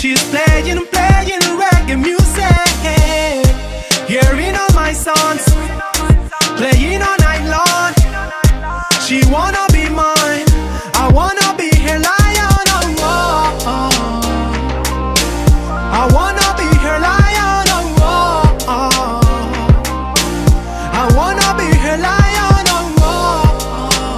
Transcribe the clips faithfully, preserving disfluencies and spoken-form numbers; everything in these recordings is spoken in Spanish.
She's playing, playing reggae music, hearing all my songs, playing all night long. She wanna be mine, I wanna be her lion, oh, oh, oh. I wanna be her lion, oh, oh, oh. I wanna be her lion, oh, oh,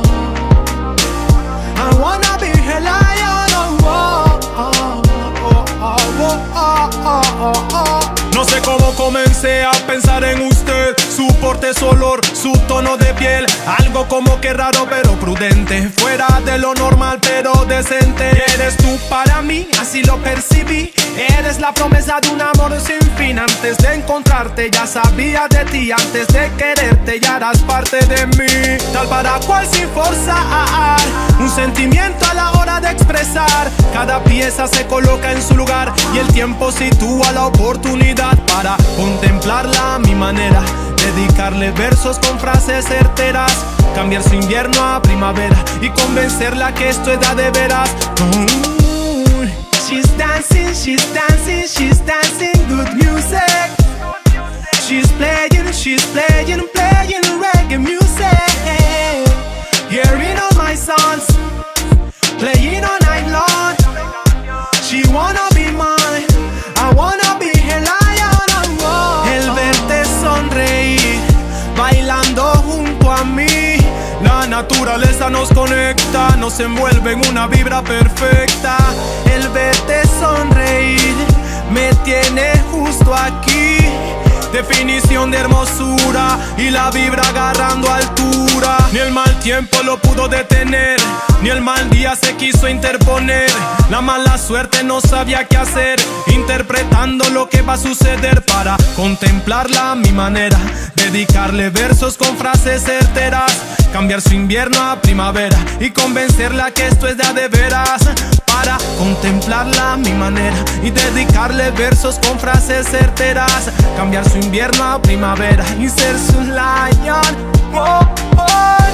oh. I wanna be her lion, oh, oh, oh, oh, oh, oh, oh, oh. No sé cómo comencé a pensar en usted, su porte, su olor, su tono de piel, algo como que raro pero prudente, fuera de lo normal pero decente. Eres tú para mí, así lo percibí, eres la promesa de un amor sin fin. Antes de encontrarte ya sabía de ti, antes de quererte ya eras parte de mí. Tal para cual sin forzar, un sentimiento a la hora de expresar. Cada pieza se coloca en su lugar y el tiempo sitúa la oportunidad para contemplarla a mi manera, dedicarle versos con frases certeras, cambiar su invierno a primavera y convencerla que esto es de veras. Oh, she's dancing, she's dancing, she's dancing good music. She's playing, she's playing, playing reggae music, hearing all my songs, playing all night long. She wanna be mine, I wanna be her lion, oh, oh. El verte sonreír, bailando junto a mí, la naturaleza nos conecta, nos envuelve en una vibra perfecta. El verte sonreír me tiene justo aquí, definición de hermosura y la vibra agarrando altura. Ni el mal tiempo lo pudo detener, ni el mal día se quiso interponer. La mala suerte no sabía qué hacer, interpretando lo que va a suceder para contemplarla a mi manera, dedicarle versos con frases certeras, cambiar su invierno a primavera y convencerla que esto es de a de veras. Para contemplarla a mi manera y dedicarle versos con frases certeras, cambiar su invierno a primavera y ser su lion. Oh, oh.